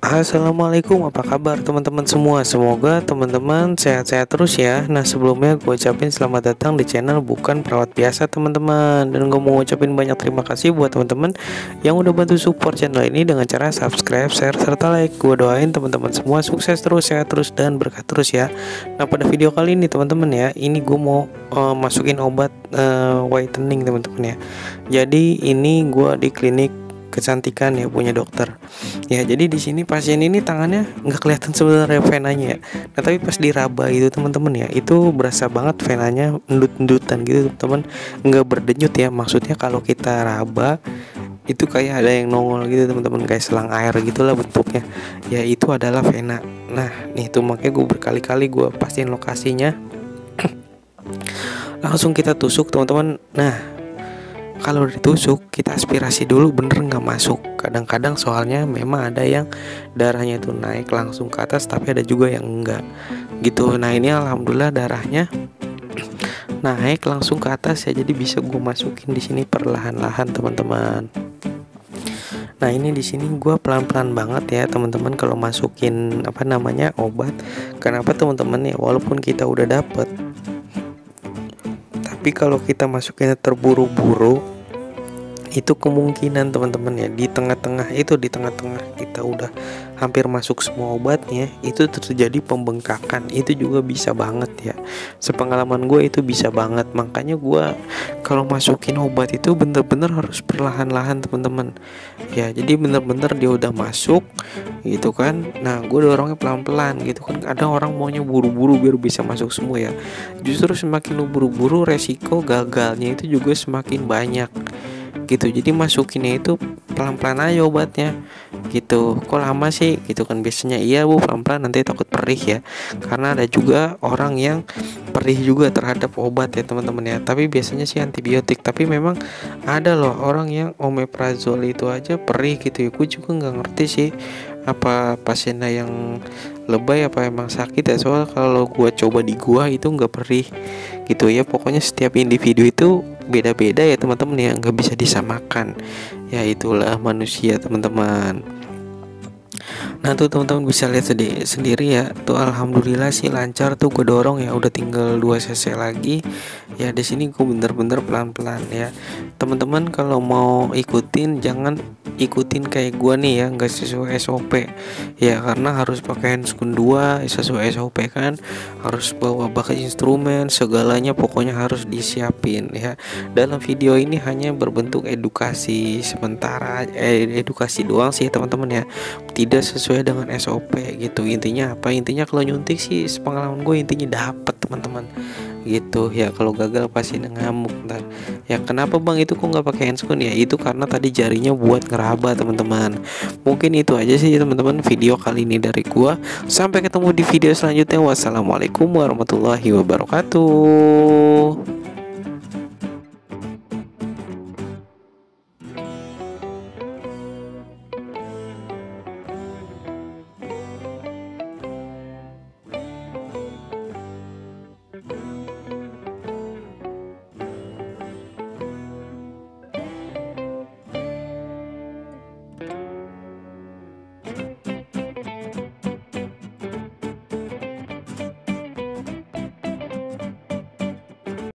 Assalamualaikum, apa kabar teman-teman semua? Semoga teman-teman sehat-sehat terus ya. Nah, sebelumnya gue ucapin selamat datang di channel Bukan Perawat Biasa teman-teman. Dan gue mau ucapin banyak terima kasih buat teman-teman yang udah bantu support channel ini dengan cara subscribe, share, serta like. Gue doain teman-teman semua sukses terus, sehat terus, dan berkah terus ya. Nah, pada video kali ini teman-teman ya, ini gue mau masukin obat whitening teman-teman ya. Jadi ini gue di klinik kecantikan ya, punya dokter ya. Jadi di sini pasien ini tangannya nggak kelihatan sebenarnya venanya ya. Nah, tapi pas diraba itu teman-teman ya, itu berasa banget venanya endut-endutan gitu teman-teman, nggak berdenyut ya. Maksudnya kalau kita raba itu kayak ada yang nongol gitu teman-teman, kayak selang air gitulah bentuknya ya. Itu adalah vena. Nah, nih tuh makanya gue berkali-kali gue pastiin lokasinya. Langsung kita tusuk teman-teman. Nah, kalau ditusuk kita aspirasi dulu bener nggak masuk. Kadang-kadang soalnya memang ada yang darahnya itu naik langsung ke atas, tapi ada juga yang enggak gitu. Nah, ini alhamdulillah darahnya naik langsung ke atas ya, jadi bisa gue masukin di sini perlahan-lahan teman-teman. Nah, ini di sini gue pelan-pelan banget ya teman-teman kalau masukin obat. Kenapa teman-teman ya, walaupun kita udah dapet, tapi kalau kita masukinnya terburu-buru, itu kemungkinan teman-teman ya di tengah-tengah kita udah hampir masuk semua obatnya, itu terjadi pembengkakan. Itu juga bisa banget ya, sepengalaman gue itu bisa banget. Makanya gue kalau masukin obat itu bener-bener harus perlahan-lahan teman-teman ya. Jadi bener-bener dia udah masuk gitu kan, nah gue dorongnya pelan-pelan gitu kan. Ada orang maunya buru-buru biar bisa masuk semua ya. Justru semakin lu buru-buru, resiko gagalnya itu juga semakin banyak gitu. Jadi masukinnya itu pelan-pelan aja obatnya gitu. Kok lama sih gitu kan? Biasanya iya bu, pelan-pelan, nanti takut perih ya. Karena ada juga orang yang perih juga terhadap obat ya teman-teman ya. Tapi biasanya sih antibiotik. Tapi memang ada loh orang yang omeprazole itu aja perih gitu ya. Gue juga nggak ngerti sih, apa pasiennya yang lebay apa emang sakit ya. Soal kalau gue coba di gua itu nggak perih gitu ya. Pokoknya setiap individu itu beda-beda ya teman-teman ya, nggak bisa disamakan ya. Itulah manusia teman-teman. Nah, tuh teman-teman bisa lihat sendiri ya. Tuh alhamdulillah sih lancar tuh, gue dorong ya, udah tinggal 2 cc lagi ya. Di sini gue bener-bener pelan-pelan ya. Teman-teman kalau mau ikutin jangan ikutin kayak gue nih ya, nggak sesuai SOP ya. Karena harus pakai handscoon 2 sesuai SOP kan, harus bawa pakai instrumen segalanya, pokoknya harus disiapin ya. Dalam video ini hanya berbentuk edukasi sementara, edukasi doang sih teman-teman ya, tidak sesuai dengan SOP gitu. Intinya apa? Intinya kalau nyuntik sih sepengalaman gue intinya dapet teman-teman gitu ya. Kalau gagal pasti ngamuk ntar ya. Kenapa bang itu kok nggak pakai handscoon ya? Itu karena tadi jarinya buat ngeraba teman-teman. Mungkin itu aja sih teman-teman video kali ini dari gua. Sampai ketemu di video selanjutnya. Wassalamualaikum warahmatullahi wabarakatuh.